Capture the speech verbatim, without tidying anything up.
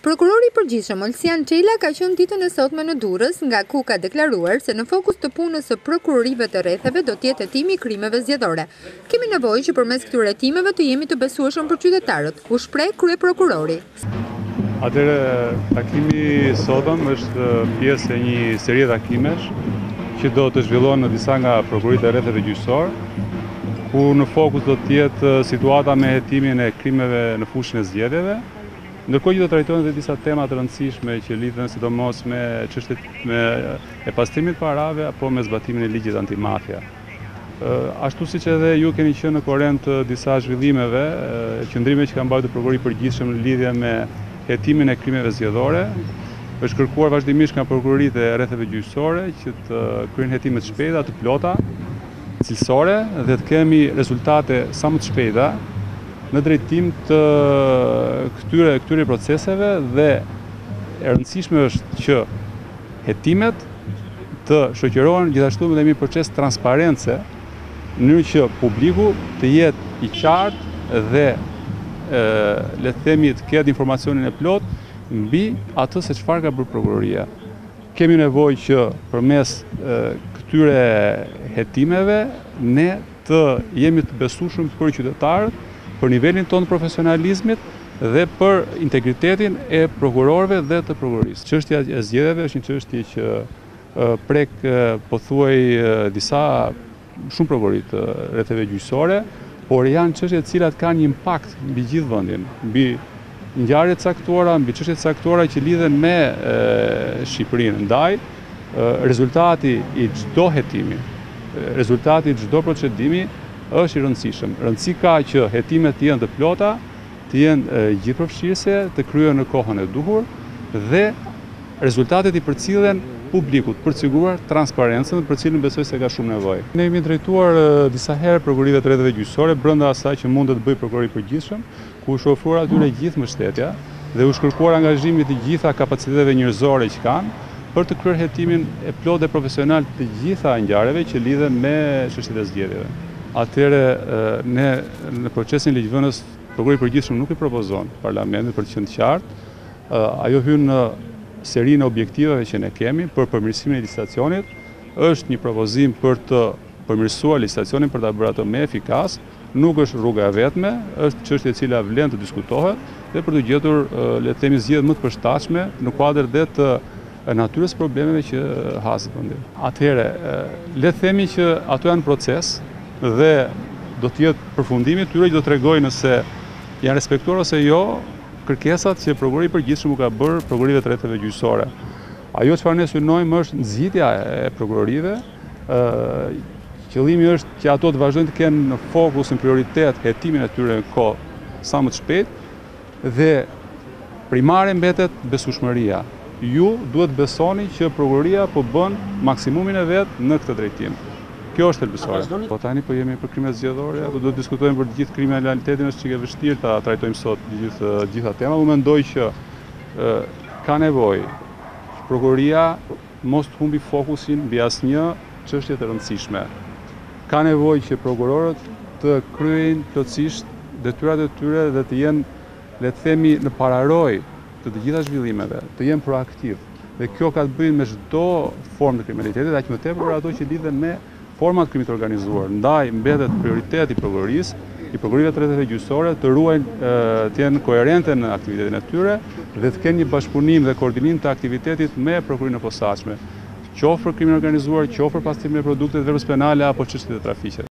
Prokurori i Përgjithshëm ka qenë ditën e sotme në Durrës, nga ku ka deklaruar se në fokus të punës së prokurorive të rrethave do të jetë hetimi i krimeve zgjedhore. Kemi nevojë që përmes këtyre hetimeve të jemi të besueshëm për qytetarët, u shpreh kryeprokurori. Atëherë, takimi sotëm është pjesë e një serie takimesh që do të zhvillohen në disa nga prokuroritë e rrethave gjyqësor, ku në fokus do të jetë situata me hetimin e krimeve në fushën e zgjedhjeve, ndërkohë që do trajtohen edhe disa tema të rëndësishme që lidhen sidomos me çështjet me e pastrimit parave apo me zbatimin e ligjit antimafia. Ashtu siç edhe ju keni qenë në korrent të disa zhvillimeve, qëndrime që ka mbajtur Prokurori i Përgjithshëm në lidhje me hetimin e krimeve zgjedhore, është kërkuar vazhdimisht nga prokuroritë e rrethave gjyqësore që të kryejnë hetime të shpejta, të plota, cilësore dhe të kemi rezultate sa më të shpejta në drejtim të këtyre, këtyre proceseve, dhe e rëndësishme është që hetimet të shoqërohen gjithashtu me një proces transparence, në mënyrë që publiku të jetë i qartë dhe e, le të themi të ketë informacionin e plot mbi atë se çfarë ka bërë prokuroria. Kemi nevojë që përmes e, këtyre hetimeve ne të jemi të besueshëm për qytetarët, për nivelin tonë profesionalizmit dhe për integritetin e prokurorëve dhe të prokurorisë. Çështja e zgjedhjeve është një çështje që prek pothuaj disa shumë prokurori të rrethave gjyqësore, por janë çështje të cilat kanë një impakt mbi gjithë vendin, mbi ngjarje të caktuara, mbi çështje të caktuara që lidhen me Shqipërinë. Ndaj, rezultati i çdo hetimi, rezultati i çdo procedimi është i rëndësishëm. Rëndësi ka që hetimet të jenë të plota, të jenë gjithëpërfshirëse, të kryhen në kohën e duhur dhe rezultatet i përcillen publikut për të siguruar transparencën, për cilën besoj se ka shumë nevojë. Ne jemi drejtuar disa herë prokurorive të rrethave gjyqësore brenda asaj që mund të bëjë Prokurori i Përgjithshëm, ku është ofruar atyre gjithë mbështetja dhe u shkërkuar angazhimi të gjitha kapaciteteve njerëzore që kanë për të kryer hetimin e plot dhe profesional të gjitha ngjarjeve që lidhen me çështjet e zgjedhjeve. Atëherë, ne në procesin ligjvënës, Prokurori i Përgjithshëm nuk i propozon parlamentit për të qenë qartë. Ajo hyn në serinë e objektivave që ne kemi për përmirësimin e licitacionit, është një propozim për të përmirësuar licitacionin, për ta bërë atë më efikas, nuk është rruga e vetme, është çështje e cila vlen të diskutohet dhe për të gjetur, le të themi, zgjedhje më të përshtatshme në kuadër dhe të natyrës problemeve që hasin vendin. Atëherë, le të themi që ato janë proces dhe do të jetë përfundimi tyre që do të tregojë nëse janë respektuar ose jo kërkesat që Prokurori i Përgjithshëm u ka bërë prokurorive të rrethave gjyqësore. Ajo çfarë ne synojmë është nxitja e prokurorive. Qëllimi është që ato të vazhdojnë të kenë në fokus, në prioritet hetimin e tyre në kohë sa më të shpejtë dhe primare mbetet besueshmëria. Ju duhet besoni që prokuroria po bën maksimumin e vet në këtë drejtim. Kjo është thelbësore. Po tani po jemi për krimet zgjedhore, do të diskutojmë për të gjithë kriminalitetin, është çike vështirë ta trajtojmë sot gjithë gjitha tema. Unë mendoj që e, ka nevojë prokuroria mos të humbi fokusin mbi asnjë çështje të rëndësishme. Ka nevojë që prokurorët të kryejnë plotësisht detyrat e tyre dhe të jenë, le të themi, në pararojë të të gjitha zhvillimeve, të jenë proaktiv. Dhe kjo ka të bëjë me çdo formë të kriminalitetit, aq më tepër ato që lidhen me format krimit të organizuar. Ndaj mbetet prioritet i prokurorisë, i prokurorive të rrethave gjyqësore të ruajnë, të jenë koherente në aktivitetin e tyre dhe të kenë një bashkëpunim dhe koordinim të aktivitetit me prokurinë e posaçme, qoftë për krimin organizuar, qoftë për pastrimin e produkteve, veprës penale apo çështjet e trafiqit.